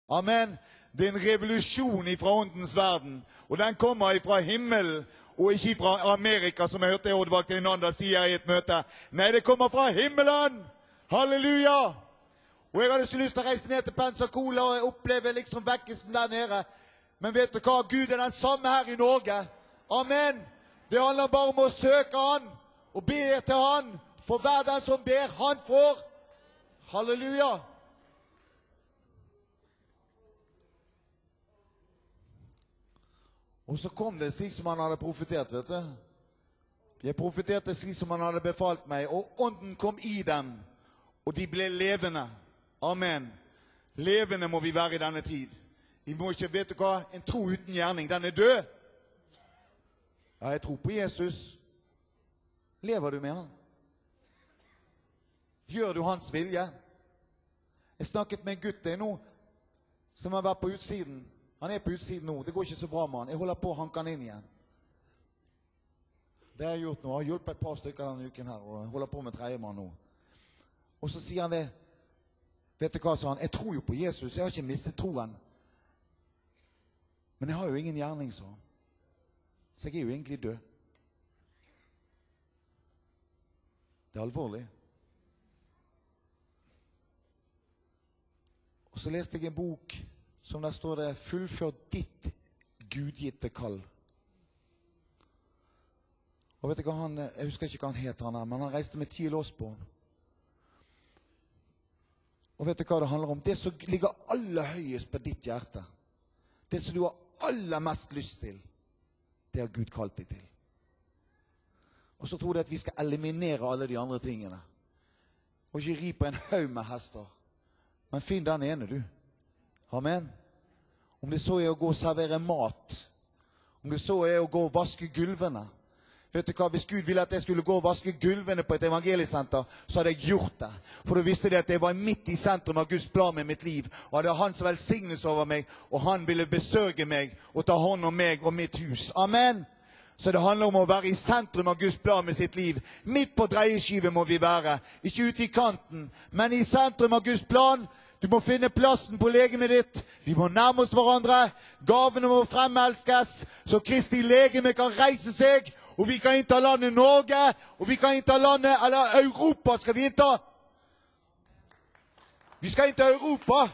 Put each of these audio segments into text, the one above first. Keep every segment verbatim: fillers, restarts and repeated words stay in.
Amen. Det er en revolusjon fra åndens verden, og den kommer fra himmelen, og ikke fra Amerika, som jeg hørte Oddvar Kleinander sier i et møte. Nei, det kommer fra himmelen! Halleluja! Og jeg hadde ikke lyst til å reise ned til Pensacola og oppleve liksom vekkelsen der nede. Men vet du hva? Gud er den samme her i Norge. Amen! Det handler bare om å søke han, og be til han. For hver den som ber, han får. Halleluja! Og så kom det slik som han hadde profetert, vet du. Jeg profeterte slik som han hadde befalt meg, og ånden kom i dem, og de ble levende. Amen. Levende må vi være i denne tid. Vi må ikke, vet du hva, en tro uten gjerning, den er død. Ja, jeg tror på Jesus. Lever du med han? Gjør du hans vilje? Jeg snakket med en gutt det nå, som har vært på utsiden. Han er på utsiden nå. Det går ikke så bra med han. Jeg holder på å hanke han inn igjen. Det har jeg gjort nå. Jeg har hjulpet et par stykker denne uken her, og holder på med tredjemann nå. Og så sier han det. Vet du hva, sa han? Jeg tror jo på Jesus. Jeg har ikke mistet troen. Men jeg har jo ingen gjerning, sa han. Så jeg er jo egentlig død. Det er alvorlig. Og så leste jeg en bok som der står det, fullfør ditt gudgitte kall. Og vet du hva han, jeg husker ikke hva han heter han her, men han reiste med T L Osborne. Og vet du hva det handler om? Det som ligger aller høyest på ditt hjerte, det som du har aller mest lyst til, det har Gud kalt deg til. Og så tror jeg at vi skal eliminere alle de andre tingene. Og ikke ri på en haug med hester. Men finn den ene, du. Amen. Om det så er å gå og servere mat, om det så er å gå og vaske gulvene. Vet du hva, hvis Gud ville at jeg skulle gå og vaske gulvene på et evangeliesenter, så hadde jeg gjort det. For da visste jeg at jeg var midt i sentrum av Guds plan med mitt liv, og hadde hans velsignelse over meg, og han ville besørge meg og ta hånd om meg og mitt hus. Amen. Så det handler om å være i sentrum av Guds plan med sitt liv. Midt på dreieskivet må vi være. Ikke ute i kanten, men i sentrum av Guds plan. Du må finne plassen på legemet ditt. Vi må nærme oss hverandre. Gavene må fremelskes, så Kristi legeme kan reise seg. Og vi kan innta landet Norge, og vi kan innta landet, eller Europa skal vi innta. Vi skal innta Europa.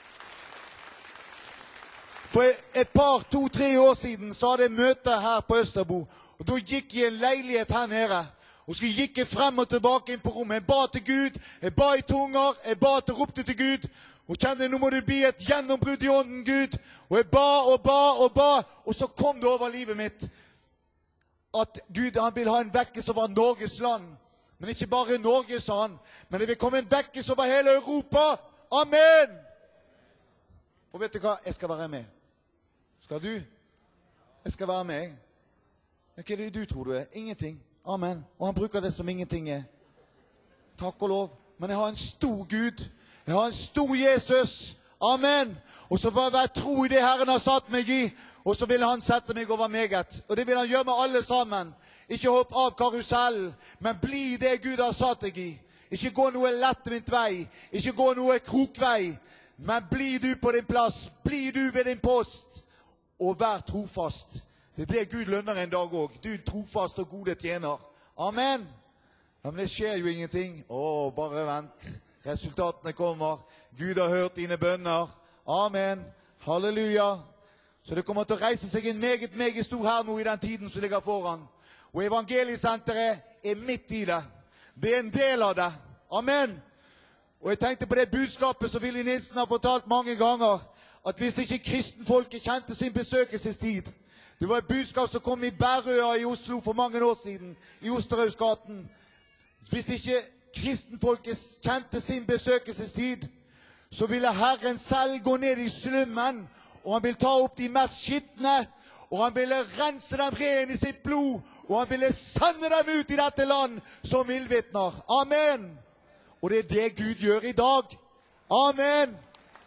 For et par, to, tre år siden så hadde jeg møte her på Østerbo. Og da gikk jeg i en leilighet her nede. Og så gikk jeg frem og tilbake inn på rommet. Jeg ba til Gud, jeg ba i tunger, jeg ba til ropte til Gud. Og kjente, nå må det bli et gjennombrudd i ånden, Gud. Og jeg ba og ba og ba. Og så kom det over livet mitt at Gud, han vil ha en vekkelse over Norges land. Men ikke bare Norge, sa han. Men det vil komme en vekkelse over hele Europa. Amen! Og vet du hva? Jeg skal være med. Skal du? Jeg skal være med. Hva er det du tror du er? Ingenting. Amen. Og han bruker det som ingenting er. Takk og lov. Men jeg har en stor Gud. Jeg har en stor Jesus. Amen. Og så får jeg være tro i det Herren har satt meg i. Og så vil han sette meg over meget. Og det vil han gjøre med alle sammen. Ikke hopp av karusellen, men bli det Gud har satt deg i. Ikke gå noe lettvint vei. Ikke gå noe krokvei. Men bli du på din plass. Bli du ved din post. Og vær trofast. Det er det Gud lønner en dag også. Du er trofast og gode tjener. Amen. Ja, men det skjer jo ingenting. Å, bare vent. Resultatene kommer. Gud har hørt dine bønner. Amen. Halleluja. Så det kommer til å reise seg en meget, meget stor her nå i den tiden som ligger foran. Og evangeliesenteret er midt i det. Det er en del av det. Amen. Og jeg tenkte på det budskapet som Willy Nilsen har fortalt mange ganger, at hvis ikke kristenfolket kjente sin besøkelsestid. Det var et budskap som kom i Bærøya i Oslo for mange år siden, i Osterhausgaten. Hvis ikke kristenfolket kjente sin besøkelsestid, så ville Herren selv gå ned i slummen, og han vil ta opp de mest skittne, og han ville rense dem ren i sitt blod, og han ville sende dem ut i dette land som ildvitner. Amen! Og det er det Gud gjør i dag. Amen!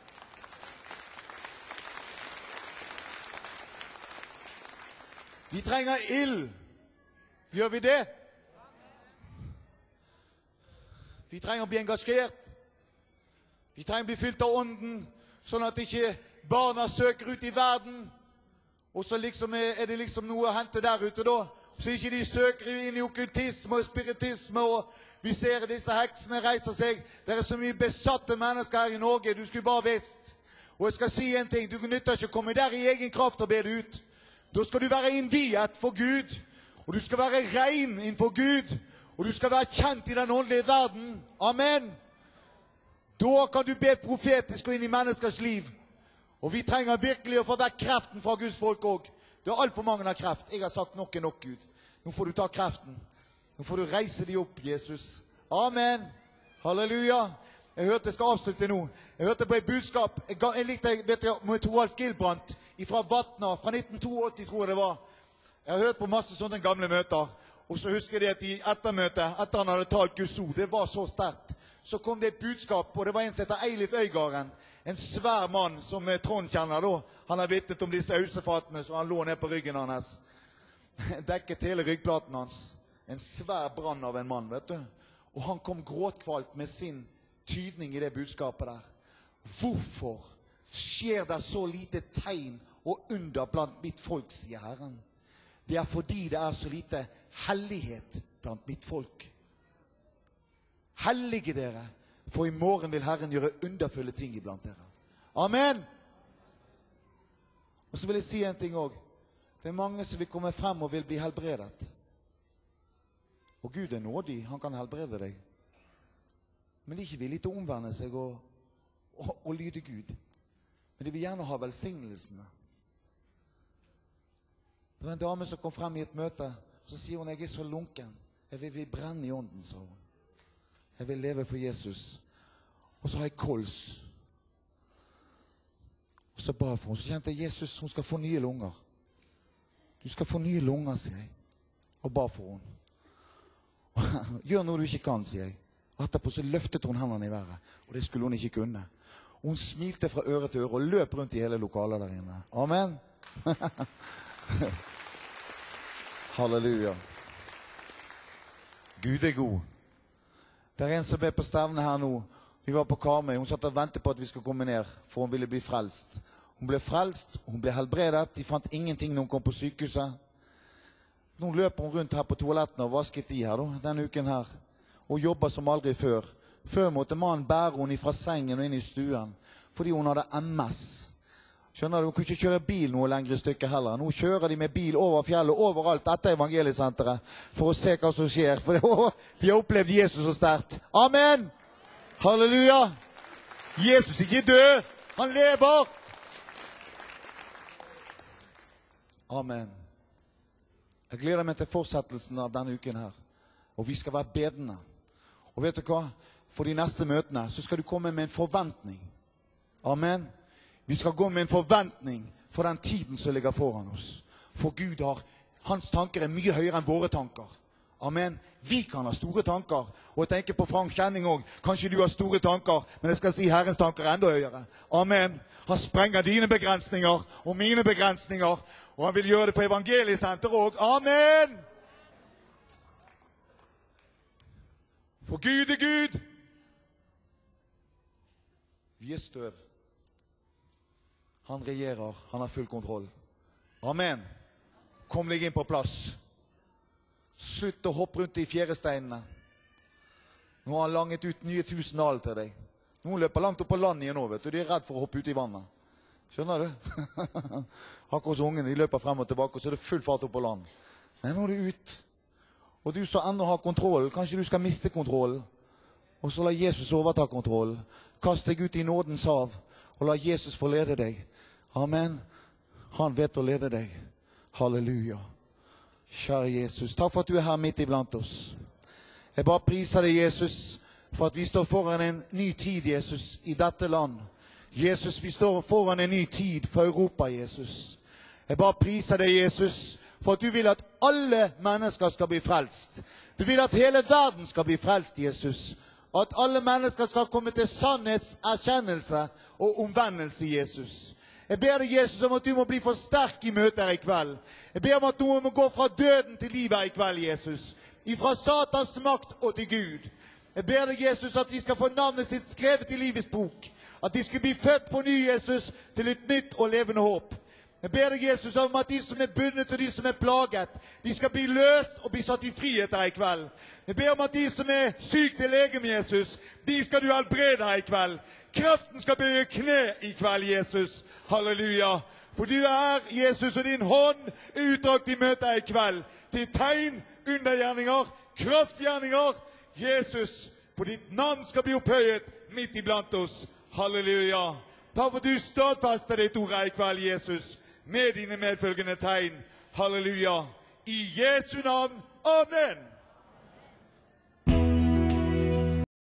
Vi trenger ild. Gjør vi det? Vi trenger å bli engasjert. Vi trenger å bli fylt av ånden, sånn at ikke barna søker ut i verden, og så liksom er, er det liksom noe å hente der ute da, så ikke de søker inn i okkultisme og spiritisme, og vi ser disse heksene reiser seg. Det er så mye besatte mennesker her i Norge, du skulle bare visst. Og jeg skal si en ting, du nytter ikke å komme der i egen kraft og be det ut. Da skal du være innviet for Gud, og du skal være ren innenfor Gud, og du skal være kjent i den åndelige verden. Amen. Da kan du be profetisk og inn i menneskers liv. Og vi trenger virkelig å få vekk kreften fra Guds folk også. Det er alt for mange av kreft. Jeg har sagt nok er nok, Gud. Nå får du ta kreften. Nå får du reise de opp, Jesus. Amen. Halleluja. Jeg hørte, jeg skal avslutte nå. Jeg hørte på et budskap. Jeg, jeg likte, vet du, med Toralf Gilbrandt fra Vatna, fra nitten åttito tror jeg det var. Jeg har hørt på masse sånne gamle møter. Og så husker jeg at i ettermøtet, etter han hadde talt Guds ord, det var så sterkt. Så kom det et budskap, og det var en som heter Eilif Øygarden. En svær mann som Trond kjenner da. Han har vittet om disse ausefatene, så han lå ned på ryggen hans. Dekket hele ryggplaten hans. En svær brann av en mann, vet du. Og han kom gråtkvalt med sin tydning i det budskapet der. Hvorfor skjer det så lite tegn og under blant mitt folk, sier Herren. Det er fordi det er så lite hellighet blant mitt folk. Hellige dere, for i morgen vil Herren gjøre underfulle ting iblant dere. Amen! Og så vil jeg si en ting også. Det er mange som vil komme frem og vil bli helbredet. Og Gud er nådig, han kan helbrede deg. Men de er ikke villige til å omvende seg og, og, og lyde Gud. Men de vil gjerne ha velsignelsene. Det var en dame som kom frem i et møte, og så sier hun, jeg er så lunken. Jeg vil, vil brenne i ånden, sa hun. Jeg vil leve for Jesus. Og så har jeg kols. Og så ba for henne. Så kjente jeg Jesus, hun skal få nye lunger. Du skal få nye lunger, sier jeg. Og ba for henne. Gjør noe du ikke kan, sier jeg. Og etterpå så løftet hun hendene i været. Og det skulle hun ikke kunne. Og hun smilte fra øre til øre og løp rundt i hele lokalet der inne. Amen. Halleluja. Gud er god. Det er en som er på stevne her nå. Vi var på Karmøy. Hun satt og ventet på at vi skulle komme ned, for hun ville bli frelst. Hun ble frelst, hun ble helbredet. De fant ingenting når hun kom på sykehuset. Nå løper hun rundt her på toalettene og vasket de her, da, denne uken her. Og jobber som aldri før. Før måtte mannen bære hun fra sengen og inn i stuen, fordi hun hadde M S. Skjønner du, hun kunne ikke kjøre bil noe lengre stykke heller. Nå kjører de med bil over fjellet, overalt etter evangeliesenteret, for å se hva som skjer. For de har opplevd Jesus så sterkt. Amen! Halleluja! Jesus er ikke død, han lever! Amen. Jeg gleder meg til fortsettelsen av denne uken her. Og vi skal være bedende. Og vet du hva? For de neste møtene så skal du komme med en forventning. Amen. Vi skal gå med en forventning for den tiden som ligger foran oss. For Gud har, hans tanker er mye høyere enn våre tanker. Amen. Vi kan ha store tanker. Og jeg tenker på Frank Kjenning også. Kanskje du har store tanker, men jeg skal si Herrens tanker er enda høyere. Amen. Han sprenger dine begrensninger og mine begrensninger. Og han vil gjøre det for evangeliesenter også. Amen. For Gud er Gud. Vi er støv. Han regjerer. Han har full kontroll. Amen. Kom deg inn på plass. Slutt å hoppe rundt i fjæresteinene. Nå har han langet ut nye tusen alen til deg. Noen løper langt opp på land igjen nå, vet du. De er redd for å hoppe ut i vannet. Skjønner du? Akkurat hos ungen, de løper frem og tilbake, og så er det full fart opp på land. Nei, nå er det ut. Og du som enda har kontroll, kanskje du skal miste kontrollen. Og så la Jesus overta kontrollen. Kast deg ut i nådens hav, og la Jesus få lede deg. Amen. Han vet å lede deg. Halleluja. Kjære Jesus, takk for at du er her midt iblant oss. Jeg bare priser deg, Jesus, for at vi står foran en ny tid, Jesus, i dette land. Jesus, vi står foran en ny tid for Europa, Jesus. Jeg bare priser deg, Jesus, for at du vil at alle mennesker skal bli frelst. Du vil at hele verden skal bli frelst, Jesus. Og at alle mennesker skal komme til sannhetserkjennelse og omvendelse, Jesus. Jeg ber deg, Jesus, om at du må bli for sterk i møtet her i kveld. Jeg ber om at noen må gå fra døden til livet her i kveld, Jesus. Ifra Satans makt og til Gud. Jeg ber deg, Jesus, at de skal få navnet sitt skrevet i livets bok. At de skulle bli født på ny, Jesus, til et nytt og levende håp. Jeg ber deg, Jesus, om at de som er bundet og de som er plaget, de skal bli løst og bli satt i frihet her i kveld. Jeg ber om at de som er syk til legeme, Jesus, de skal du helbrede her i kveld. Kraften skal bøye kne i kveld, Jesus. Halleluja. For du er her, Jesus, og din hånd er utdrakt i møtet her i kveld. Til tegn, undergjerninger, kraftgjerninger. Jesus, for ditt navn skal bli opphøyet midt iblant oss. Halleluja. Ta for du stadfester ditt ord her i kveld, Jesus, med dine medfølgende tegn. Halleluja. I Jesu navn. Amen.